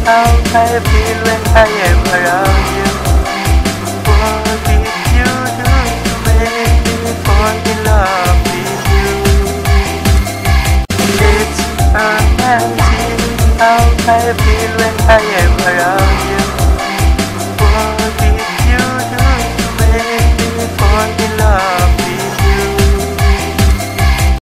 how I feel when I am around you. What did you do to make me fall in love?